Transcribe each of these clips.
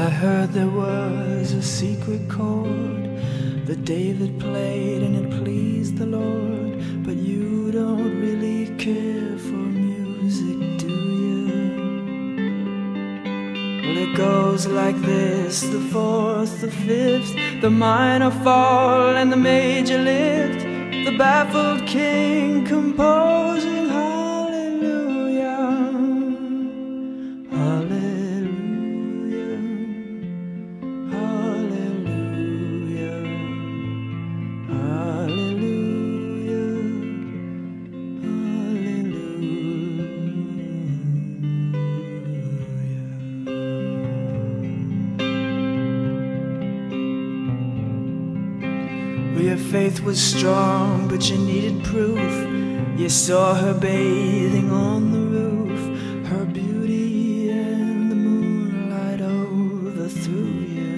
I heard there was a secret chord that David played and it pleased the Lord. But you don't really care for music, do you? Well, it goes like this: the fourth, the fifth, the minor fall and the major lift, the baffled king composing hallelujah, hallelujah, hallelujah, hallelujah, hallelujah. Well, your faith was strong, but you needed proof. You saw her bathing on the roof, her beauty and the moonlight overthrew you.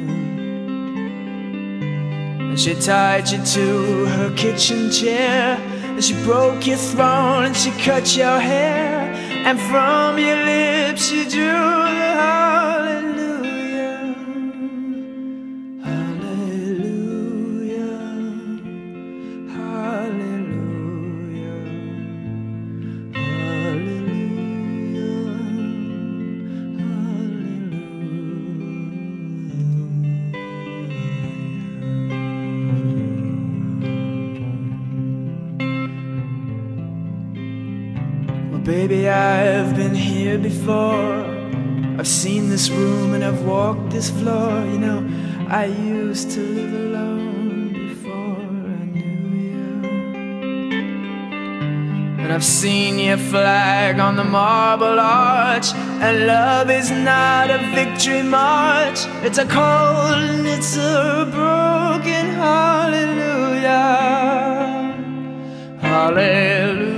And she tied you to her kitchen chair, and she broke your throne and she cut your hair, and from your lips she drew the hallelujah, hallelujah, hallelujah, hallelujah, hallelujah. Well, baby, I've been here before. I've seen this room and I've walked this floor. You know, I used to live alone before I knew you. And I've seen your flag on the marble arch, and love is not a victory march. It's a cold and it's a broken hallelujah, hallelujah.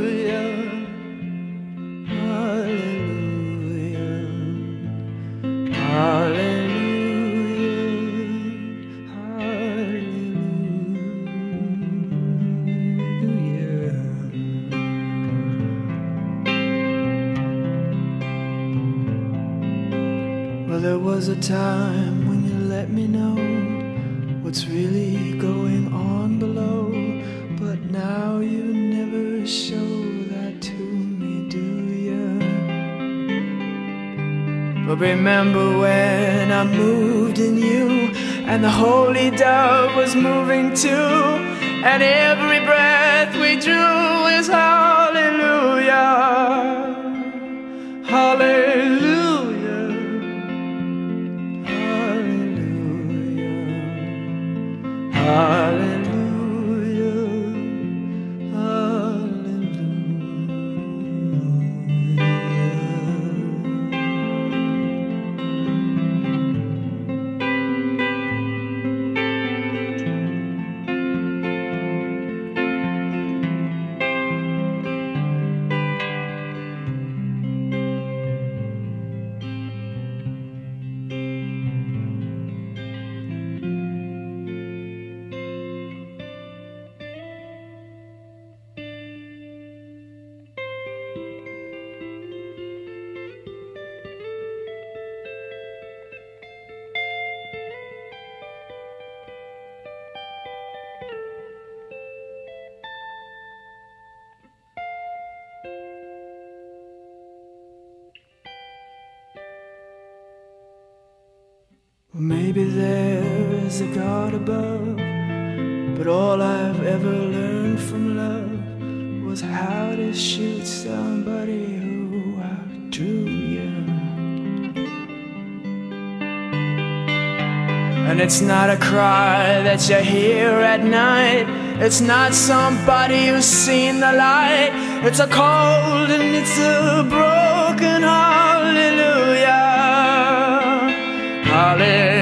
Well, there was a time when you let me know what's really going on below, but now you never show that to me, do you? But remember when I moved in you, and the holy dove was moving too, and every breath we drew is hallelujah, hallelujah. Hallelujah, well, maybe there is a God above, but all I've ever learned from love was how to shoot somebody who outdrew you. And it's not a cry that you hear at night, it's not somebody who's seen the light, it's a cold and it's a broken hallelujah, hallelujah.